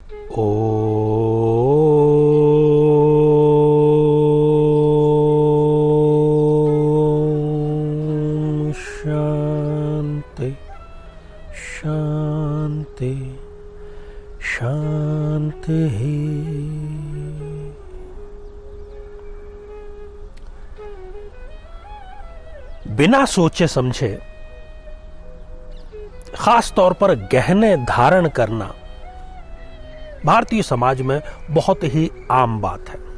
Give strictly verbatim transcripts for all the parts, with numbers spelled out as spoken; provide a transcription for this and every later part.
ओम शांति शांति शांति। बिना सोचे समझे खास तौर पर गहने धारण करना भारतीय समाज में बहुत ही आम बात है।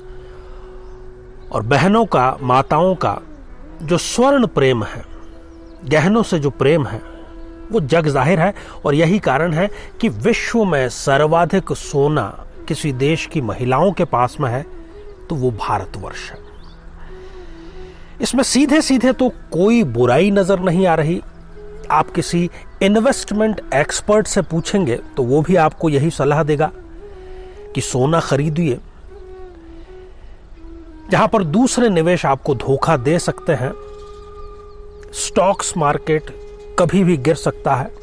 और बहनों का, माताओं का जो स्वर्ण प्रेम है, गहनों से जो प्रेम है, वो जग जाहिर है। और यही कारण है कि विश्व में सर्वाधिक सोना किसी देश की महिलाओं के पास में है तो वो भारतवर्ष है। इसमें सीधे सीधे तो कोई बुराई नजर नहीं आ रही। आप किसी इन्वेस्टमेंट एक्सपर्ट से पूछेंगे तो वो भी आपको यही सलाह देगा कि सोना खरीदिए। जहां पर दूसरे निवेश आपको धोखा दे सकते हैं। स्टॉक्स मार्केट कभी भी गिर सकता है,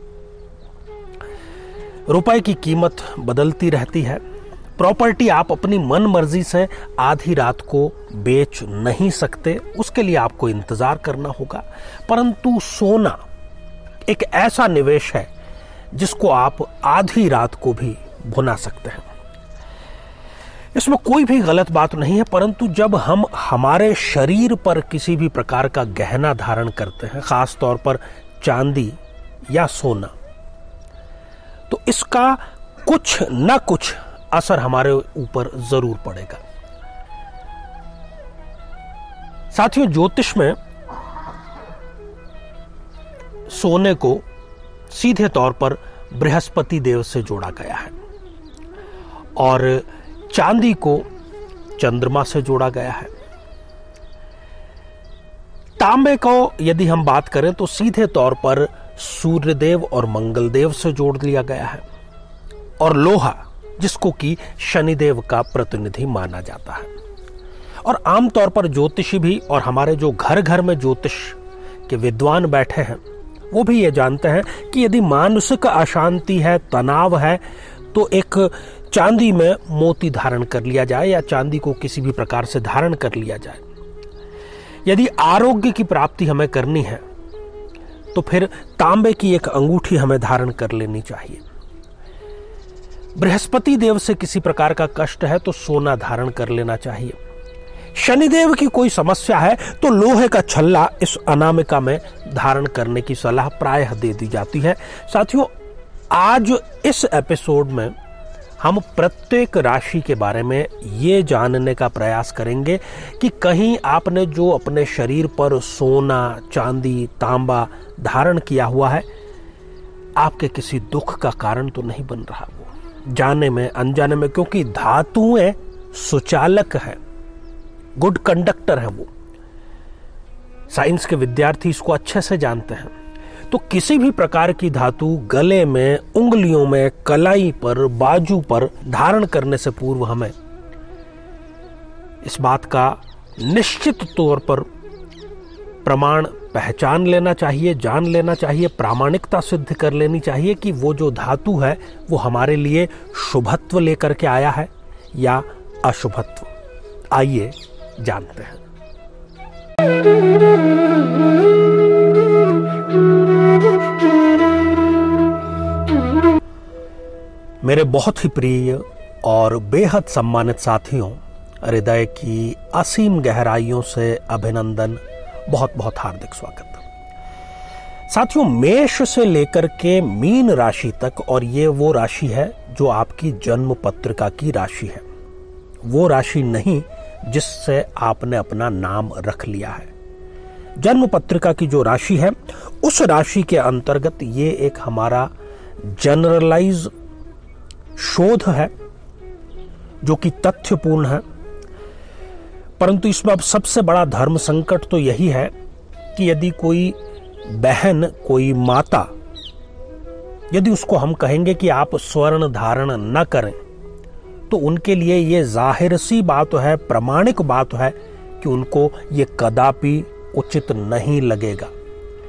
रुपए की कीमत बदलती रहती है, प्रॉपर्टी आप अपनी मन मर्जी से आधी रात को बेच नहीं सकते, उसके लिए आपको इंतजार करना होगा। परंतु सोना एक ऐसा निवेश है जिसको आप आधी रात को भी भुना सकते हैं। इसमें कोई भी गलत बात नहीं है। परंतु जब हम हमारे शरीर पर किसी भी प्रकार का गहना धारण करते हैं, खास तौर पर चांदी या सोना, तो इसका कुछ न कुछ असर हमारे ऊपर जरूर पड़ेगा। साथियों, ज्योतिष में सोने को सीधे तौर पर बृहस्पति देव से जोड़ा गया है और चांदी को चंद्रमा से जोड़ा गया है। तांबे को यदि हम बात करें तो सीधे तौर पर सूर्यदेव और मंगलदेव से जोड़ लिया गया है। और लोहा, जिसको कि शनिदेव का प्रतिनिधि माना जाता है। और आमतौर पर ज्योतिषी भी और हमारे जो घर घर में ज्योतिष के विद्वान बैठे हैं वो भी ये जानते हैं कि यदि मानसिक अशांति है, तनाव है, तो एक चांदी में मोती धारण कर लिया जाए या चांदी को किसी भी प्रकार से धारण कर लिया जाए। यदि आरोग्य की प्राप्ति हमें करनी है तो फिर तांबे की एक अंगूठी हमें धारण कर लेनी चाहिए। बृहस्पति देव से किसी प्रकार का कष्ट है तो सोना धारण कर लेना चाहिए। शनिदेव की कोई समस्या है तो लोहे का छल्ला इस अनामिका में धारण करने की सलाह प्रायः दे दी जाती है। साथियों, आज इस एपिसोड में हम प्रत्येक राशि के बारे में ये जानने का प्रयास करेंगे कि कहीं आपने जो अपने शरीर पर सोना, चांदी, तांबा धारण किया हुआ है, आपके किसी दुख का कारण तो नहीं बन रहा वो, जाने में अनजाने में, क्योंकि धातुएं सुचालक हैं, गुड कंडक्टर हैं वो। साइंस के विद्यार्थी इसको अच्छे से जानते हैं। तो किसी भी प्रकार की धातु गले में, उंगलियों में, कलाई पर, बाजू पर धारण करने से पूर्व हमें इस बात का निश्चित तौर पर प्रमाण पहचान लेना चाहिए, जान लेना चाहिए, प्रामाणिकता सिद्ध कर लेनी चाहिए कि वो जो धातु है वो हमारे लिए शुभत्व लेकर के आया है या अशुभत्व। आइए जानते हैं। मेरे बहुत ही प्रिय और बेहद सम्मानित साथियों, हृदय की असीम गहराइयों से अभिनंदन, बहुत बहुत हार्दिक स्वागत। साथियों, मेष से लेकर के मीन राशि तक, और ये वो राशि है जो आपकी जन्म पत्रिका की राशि है, वो राशि नहीं जिससे आपने अपना नाम रख लिया है। जन्म पत्रिका की जो राशि है उस राशि के अंतर्गत ये एक हमारा जनरलाइज शोध है जो कि तथ्यपूर्ण है। परंतु इसमें अब सबसे बड़ा धर्म संकट तो यही है कि यदि कोई बहन, कोई माता, यदि उसको हम कहेंगे कि आप स्वर्ण धारण न करें तो उनके लिए ये जाहिर सी बात है, प्रामाणिक बात है कि उनको ये कदापि उचित नहीं लगेगा।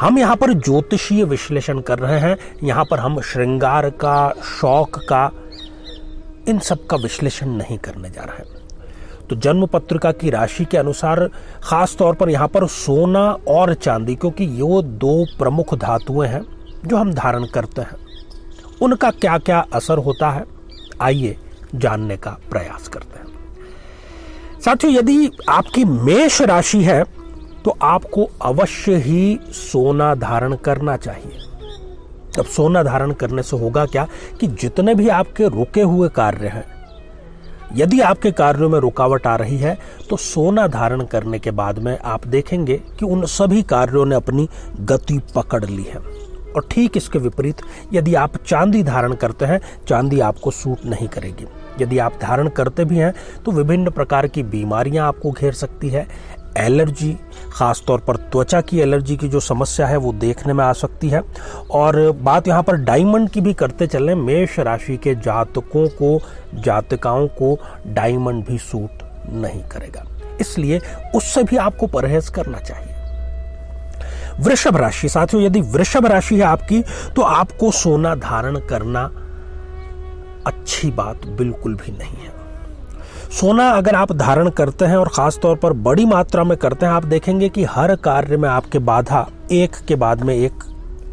हम यहाँ पर ज्योतिषीय विश्लेषण कर रहे हैं, यहाँ पर हम श्रृंगार का, शौक का, इन सब का विश्लेषण नहीं करने जा रहे हैं। तो जन्म पत्रिका की राशि के अनुसार खास तौर पर यहाँ पर सोना और चांदी, क्योंकि ये दो प्रमुख धातुएं हैं जो हम धारण करते हैं, उनका क्या क्या असर होता है, आइए जानने का प्रयास करते हैं। साथियों, यदि आपकी मेष राशि है तो आपको अवश्य ही सोना धारण करना चाहिए। अब सोना धारण करने से होगा क्या कि जितने भी आपके रुके हुए कार्य हैं, यदि आपके कार्यों में रुकावट आ रही है तो सोना धारण करने के बाद में आप देखेंगे कि उन सभी कार्यों ने अपनी गति पकड़ ली है। और ठीक इसके विपरीत यदि आप चांदी धारण करते हैं, चांदी आपको सूट नहीं करेगी। यदि आप धारण करते भी हैं तो विभिन्न प्रकार की बीमारियां आपको घेर सकती है। एलर्जी, खास तौर पर त्वचा की एलर्जी की जो समस्या है वो देखने में आ सकती है। और बात यहाँ पर डायमंड की भी करते चलें, मेष राशि के जातकों को, जातिकाओं को डायमंड भी सूट नहीं करेगा, इसलिए उससे भी आपको परहेज करना चाहिए। वृषभ राशि, साथियों यदि वृषभ राशि है आपकी तो आपको सोना धारण करना अच्छी बात बिल्कुल भी नहीं है। सोना अगर आप धारण करते हैं और खास तौर पर बड़ी मात्रा में करते हैं, आप देखेंगे कि हर कार्य में आपके बाधा एक के बाद में एक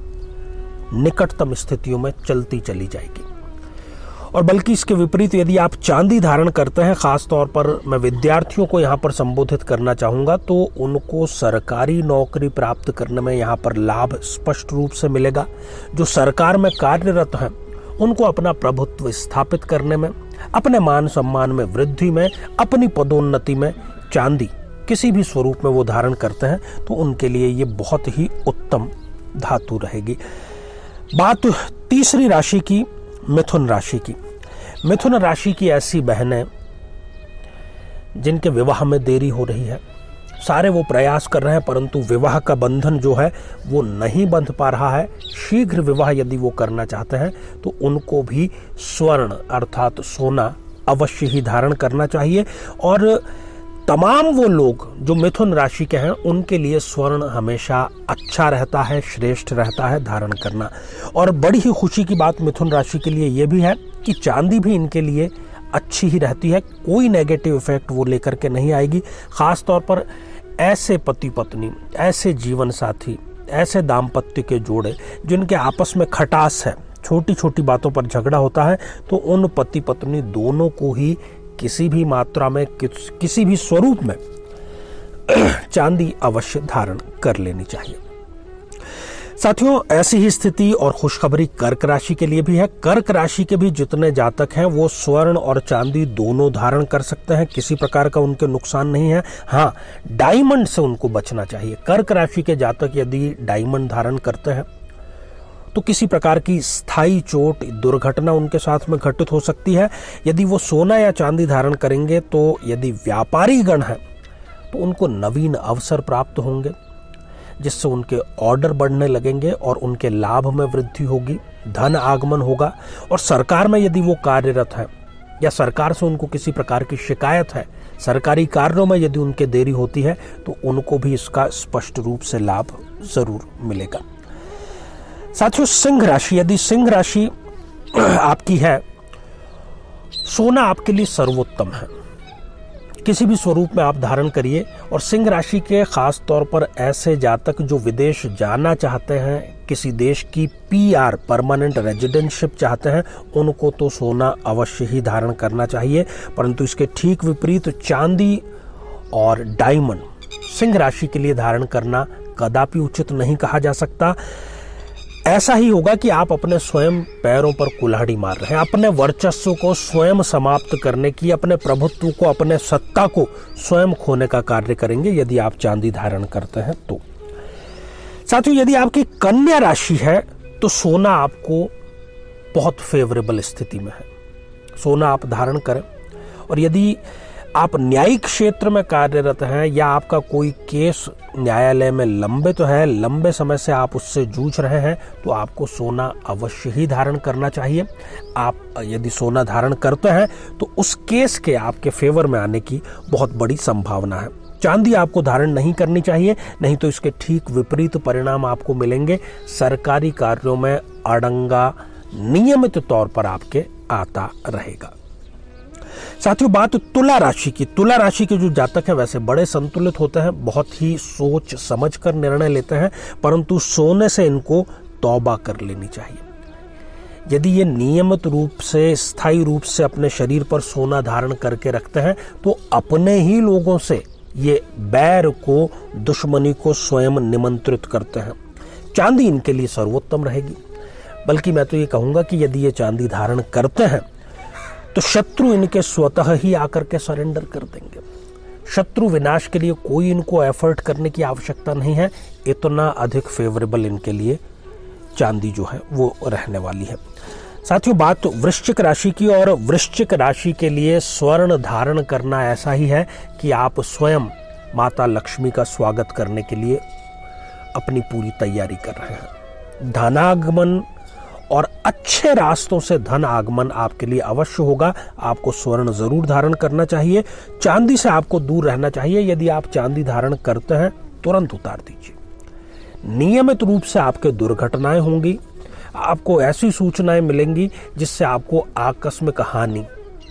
निकटतम स्थितियों में चलती चली जाएगी। और बल्कि इसके विपरीत यदि आप चांदी धारण करते हैं, खास तौर पर मैं विद्यार्थियों को यहाँ पर संबोधित करना चाहूंगा, तो उनको सरकारी नौकरी प्राप्त करने में यहाँ पर लाभ स्पष्ट रूप से मिलेगा। जो सरकार में कार्यरत हैं उनको अपना प्रभुत्व स्थापित करने में, अपने मान सम्मान में वृद्धि में, अपनी पदोन्नति में चांदी किसी भी स्वरूप में वो धारण करते हैं तो उनके लिए ये बहुत ही उत्तम धातु रहेगी। बात तीसरी राशि की, मिथुन राशि की। मिथुन राशि की ऐसी बहनें जिनके विवाह में देरी हो रही है, सारे वो प्रयास कर रहे हैं परंतु विवाह का बंधन जो है वो नहीं बंध पा रहा है। शीघ्र विवाह यदि वो करना चाहते हैं तो उनको भी स्वर्ण अर्थात सोना अवश्य ही धारण करना चाहिए। और तमाम वो लोग जो मिथुन राशि के हैं उनके लिए स्वर्ण हमेशा अच्छा रहता है, श्रेष्ठ रहता है धारण करना। और बड़ी ही खुशी की बात मिथुन राशि के लिए ये भी है कि चांदी भी इनके लिए अच्छी ही रहती है, कोई नेगेटिव इफेक्ट वो लेकर के नहीं आएगी। खास तौर पर ऐसे पति पत्नी, ऐसे जीवन साथी, ऐसे दाम्पत्य के जोड़े जिनके आपस में खटास है, छोटी छोटी बातों पर झगड़ा होता है, तो उन पति पत्नी दोनों को ही किसी भी मात्रा में, किस, किसी भी स्वरूप में चांदी अवश्य धारण कर लेनी चाहिए। साथियों, ऐसी ही स्थिति और खुशखबरी कर्क राशि के लिए भी है। कर्क राशि के भी जितने जातक हैं वो स्वर्ण और चांदी दोनों धारण कर सकते हैं, किसी प्रकार का उनके नुकसान नहीं है। हाँ, डायमंड से उनको बचना चाहिए। कर्क राशि के जातक यदि डायमंड धारण करते हैं तो किसी प्रकार की स्थायी चोट, दुर्घटना उनके साथ में घटित हो सकती है। यदि वो सोना या चांदी धारण करेंगे तो यदि व्यापारी गण हैं तो उनको नवीन अवसर प्राप्त होंगे, जिससे उनके ऑर्डर बढ़ने लगेंगे और उनके लाभ में वृद्धि होगी, धन आगमन होगा। और सरकार में यदि वो कार्यरत हैं या सरकार से उनको किसी प्रकार की शिकायत है, सरकारी कार्यों में यदि उनके देरी होती है तो उनको भी इसका स्पष्ट रूप से लाभ जरूर मिलेगा। साथियों, सिंह राशि, यदि सिंह राशि आपकी है, सोना आपके लिए सर्वोत्तम है, किसी भी स्वरूप में आप धारण करिए। और सिंह राशि के खास तौर पर ऐसे जातक जो विदेश जाना चाहते हैं, किसी देश की पीआर परमानेंट रेजिडेंटशिप चाहते हैं, उनको तो सोना अवश्य ही धारण करना चाहिए। परंतु इसके ठीक विपरीत चांदी और डायमंड सिंह राशि के लिए धारण करना कदापि उचित नहीं कहा जा सकता। ऐसा ही होगा कि आप अपने स्वयं पैरों पर कुल्हाड़ी मार रहे हैं, अपने वर्चस्व को स्वयं समाप्त करने की, अपने प्रभुत्व को, अपने सत्ता को स्वयं खोने का कार्य करेंगे यदि आप चांदी धारण करते हैं तो। साथियों, यदि आपकी कन्या राशि है तो सोना आपको बहुत फेवरेबल स्थिति में है, सोना आप धारण करें। और यदि आप न्यायिक क्षेत्र में कार्यरत हैं या आपका कोई केस न्यायालय में लंबे तो है, लंबे समय से आप उससे जूझ रहे हैं, तो आपको सोना अवश्य ही धारण करना चाहिए। आप यदि सोना धारण करते हैं तो उस केस के आपके फेवर में आने की बहुत बड़ी संभावना है। चांदी आपको धारण नहीं करनी चाहिए, नहीं तो इसके ठीक विपरीत परिणाम आपको मिलेंगे। सरकारी कार्यों में अड़ंगा नियमित तौर पर आपके आता रहेगा। साथियों, बात तुला राशि की। तुला राशि के जो जातक हैं वैसे बड़े संतुलित होते हैं, बहुत ही सोच समझकर निर्णय लेते हैं, परंतु सोने से इनको तौबा कर लेनी चाहिए। यदि ये नियमित रूप से, स्थायी रूप से अपने शरीर पर सोना धारण करके रखते हैं तो अपने ही लोगों से ये बैर को, दुश्मनी को स्वयं निमंत्रित करते हैं। चांदी इनके लिए सर्वोत्तम रहेगी। बल्कि मैं तो ये कहूंगा कि यदि ये चांदी धारण करते हैं तो शत्रु इनके स्वतः ही आकर के सरेंडर कर देंगे। शत्रु विनाश के लिए कोई इनको एफर्ट करने की आवश्यकता नहीं है। इतना अधिक फेवरेबल इनके लिए चांदी जो है वो रहने वाली है। साथियों, बात वृश्चिक राशि की, और वृश्चिक राशि के लिए स्वर्ण धारण करना ऐसा ही है कि आप स्वयं माता लक्ष्मी का स्वागत करने के लिए अपनी पूरी तैयारी कर रहे हैं। धनागमन और अच्छे रास्तों से धन आगमन आपके लिए अवश्य होगा। आपको स्वर्ण जरूर धारण करना चाहिए। चांदी से आपको दूर रहना चाहिए। यदि आप चांदी धारण करते हैं तुरंत उतार दीजिए। नियमित रूप से आपके दुर्घटनाएं होंगी, आपको ऐसी सूचनाएं मिलेंगी जिससे आपको आकस्मिक हानि,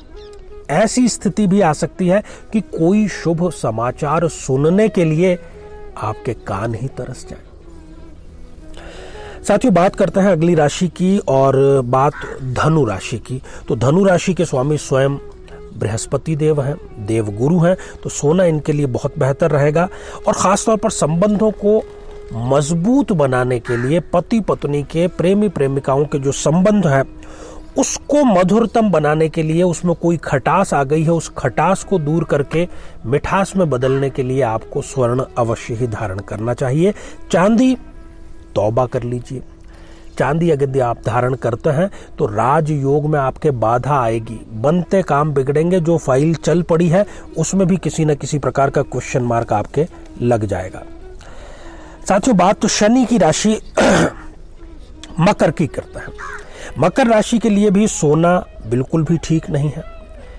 ऐसी स्थिति भी आ सकती है कि कोई शुभ समाचार सुनने के लिए आपके कान ही तरस जाए। साथियों, बात करते हैं अगली राशि की, और बात धनु राशि की। तो धनु राशि के स्वामी स्वयं बृहस्पति देव हैं, देवगुरु हैं, तो सोना इनके लिए बहुत बेहतर रहेगा। और खासतौर पर संबंधों को मजबूत बनाने के लिए, पति पत्नी के, प्रेमी प्रेमिकाओं के जो संबंध है उसको मधुरतम बनाने के लिए, उसमें कोई खटास आ गई है, उस खटास को दूर करके मिठास में बदलने के लिए आपको स्वर्ण अवश्य ही धारण करना चाहिए। चांदी तौबा कर लीजिए। चांदी यदि आप धारण करते हैं तो राजयोग में आपके बाधा आएगी, बनते काम बिगड़ेंगे। जो फाइल चल पड़ी है उसमें भी किसी न किसी प्रकार का क्वेश्चन मार्क आपके लग जाएगा। साथियों, बात तो शनि की राशि मकर की करते हैं। मकर राशि के लिए भी सोना बिल्कुल भी ठीक नहीं है।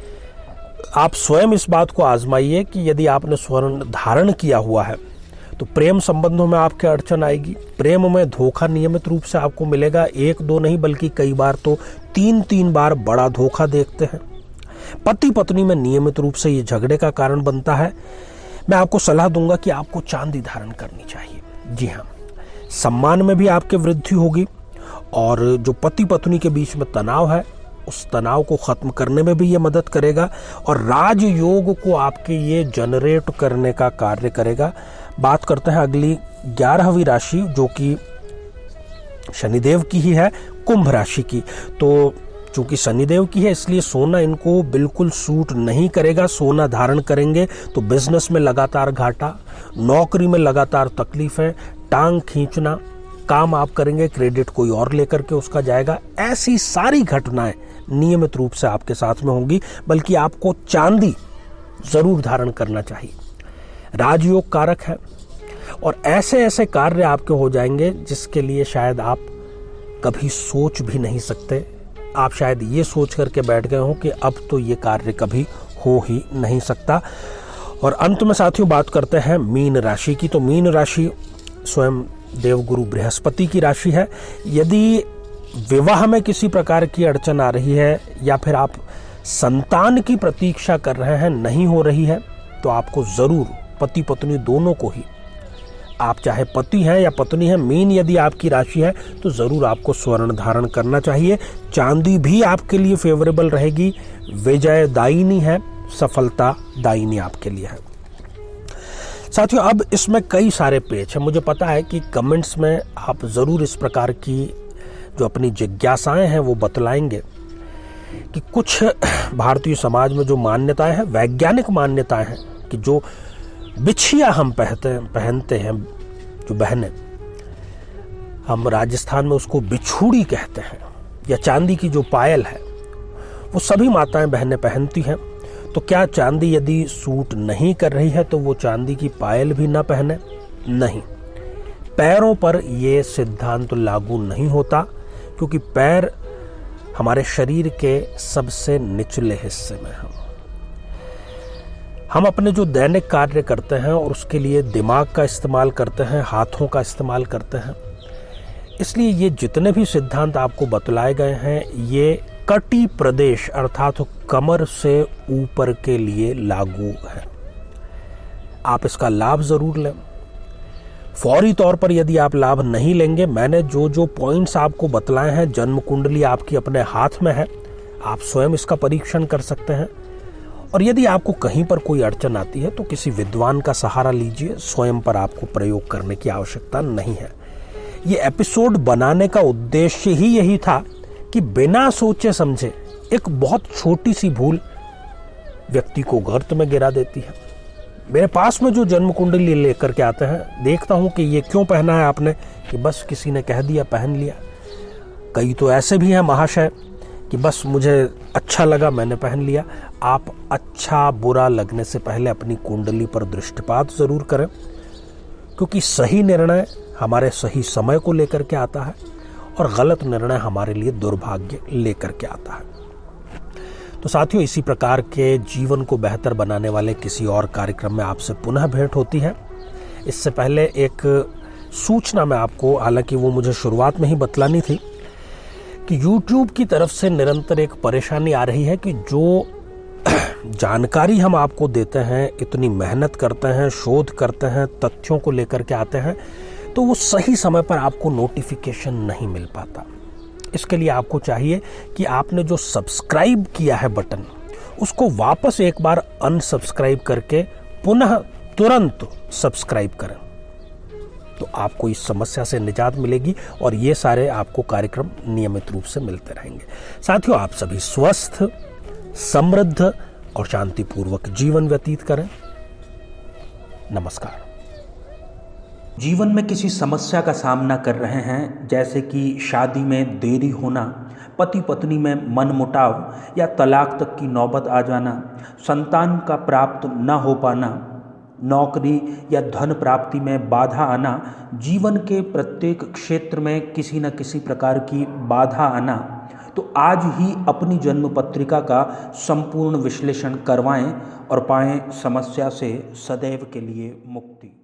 आप स्वयं इस बात को आजमाइए कि यदि आपने स्वर्ण धारण किया हुआ है तो प्रेम संबंधों में आपके अड़चन आएगी। प्रेम में धोखा नियमित रूप से आपको मिलेगा। एक दो नहीं बल्कि कई बार तो तीन तीन बार बड़ा धोखा देखते हैं। पति पत्नी में नियमित रूप से ये झगड़े का कारण बनता है। मैं आपको सलाह दूंगा कि आपको चांदी धारण करनी चाहिए। जी हाँ, सम्मान में भी आपके वृद्धि होगी, और जो पति पत्नी के बीच में तनाव है उस तनाव को खत्म करने में भी ये मदद करेगा, और राजयोग को आपके ये जनरेट करने का कार्य करेगा। बात करते हैं अगली ग्यारहवीं राशि, जो कि शनिदेव की ही है, कुंभ राशि की। तो चूंकि शनिदेव की है इसलिए सोना इनको बिल्कुल सूट नहीं करेगा। सोना धारण करेंगे तो बिजनेस में लगातार घाटा, नौकरी में लगातार तकलीफें, टांग खींचना, काम आप करेंगे क्रेडिट कोई और लेकर के उसका जाएगा। ऐसी सारी घटनाएं नियमित रूप से आपके साथ में होंगी। बल्कि आपको चांदी जरूर धारण करना चाहिए। राजयोग कारक है, और ऐसे ऐसे कार्य आपके हो जाएंगे जिसके लिए शायद आप कभी सोच भी नहीं सकते। आप शायद ये सोच करके बैठ गए हो कि अब तो ये कार्य कभी हो ही नहीं सकता। और अंत में साथियों बात करते हैं मीन राशि की। तो मीन राशि स्वयं देवगुरु बृहस्पति की राशि है। यदि विवाह में किसी प्रकार की अड़चन आ रही है, या फिर आप संतान की प्रतीक्षा कर रहे हैं, नहीं हो रही है, तो आपको जरूर, पति पत्नी दोनों को ही, आप चाहे पति हैं या पत्नी हैं, मीन यदि आपकी राशि है तो जरूर आपको स्वर्ण धारण करना चाहिए। चांदी भी आपके लिए फेवरेबल रहेगी, विजय दायिनी है, सफलता दायिनी आपके लिए है। साथियों, अब इसमें कई सारे पेज हैं। मुझे पता है कि कमेंट्स में आप जरूर इस प्रकार की जो अपनी जिज्ञासाएं हैं वो बतलाएंगे कि कुछ भारतीय समाज में जो मान्यताएं हैं, वैज्ञानिक मान्यताएं हैं, कि जो बिछिया हम पहनते पहनते हैं, जो बहनें, हम राजस्थान में उसको बिछूड़ी कहते हैं, या चांदी की जो पायल है वो सभी माताएं बहनें पहनती हैं। तो क्या चांदी यदि सूट नहीं कर रही है तो वो चांदी की पायल भी ना पहने? नहीं, पैरों पर ये सिद्धांत लागू नहीं होता, क्योंकि पैर हमारे शरीर के सबसे निचले हिस्से में हैं। हम अपने जो दैनिक कार्य करते हैं और उसके लिए दिमाग का इस्तेमाल करते हैं, हाथों का इस्तेमाल करते हैं। इसलिए ये जितने भी सिद्धांत आपको बतलाए गए हैं ये कटी प्रदेश अर्थात कमर से ऊपर के लिए लागू है। आप इसका लाभ जरूर लें। फौरी तौर पर यदि आप लाभ नहीं लेंगे, मैंने जो जो पॉइंट्स आपको बतलाए हैं, जन्म कुंडली आपकी अपने हाथ में है, आप स्वयं इसका परीक्षण कर सकते हैं। और यदि आपको कहीं पर कोई अड़चन आती है तो किसी विद्वान का सहारा लीजिए, स्वयं पर आपको प्रयोग करने की आवश्यकता नहीं है। ये एपिसोड बनाने का उद्देश्य ही यही था कि बिना सोचे समझे एक बहुत छोटी सी भूल व्यक्ति को गर्त में गिरा देती है। मेरे पास में जो जन्म कुंडली लेकर के आते हैं, देखता हूं कि ये क्यों पहना है आपने, कि बस किसी ने कह दिया पहन लिया। कई तो ऐसे भी हैं महाशय कि बस मुझे अच्छा लगा मैंने पहन लिया। आप अच्छा बुरा लगने से पहले अपनी कुंडली पर दृष्टिपात जरूर करें, क्योंकि सही निर्णय हमारे सही समय को लेकर के आता है और गलत निर्णय हमारे लिए दुर्भाग्य लेकर के आता है। तो साथियों, इसी प्रकार के जीवन को बेहतर बनाने वाले किसी और कार्यक्रम में आपसे पुनः भेंट होती है। इससे पहले एक सूचना मैं आपको, हालांकि वो मुझे शुरुआत में ही बतलानी थी, कि YouTube की तरफ से निरंतर एक परेशानी आ रही है कि जो जानकारी हम आपको देते हैं, इतनी मेहनत करते हैं, शोध करते हैं, तथ्यों को लेकर के आते हैं, तो वो सही समय पर आपको नोटिफिकेशन नहीं मिल पाता। इसके लिए आपको चाहिए कि आपने जो सब्सक्राइब किया है बटन, उसको वापस एक बार अनसब्सक्राइब करके पुनः तुरंत सब्सक्राइब करें, तो आपको इस समस्या से निजात मिलेगी और ये सारे आपको कार्यक्रम नियमित रूप से मिलते रहेंगे। साथियों, आप सभी स्वस्थ, समृद्ध और शांतिपूर्वक जीवन व्यतीत करें। नमस्कार। जीवन में किसी समस्या का सामना कर रहे हैं, जैसे कि शादी में देरी होना, पति पत्नी में मनमुटाव या तलाक तक की नौबत आ जाना, संतान का प्राप्त न हो पाना, नौकरी या धन प्राप्ति में बाधा आना, जीवन के प्रत्येक क्षेत्र में किसी न किसी प्रकार की बाधा आना, तो आज ही अपनी जन्म पत्रिका का संपूर्ण विश्लेषण करवाएं और पाएं समस्या से सदैव के लिए मुक्ति।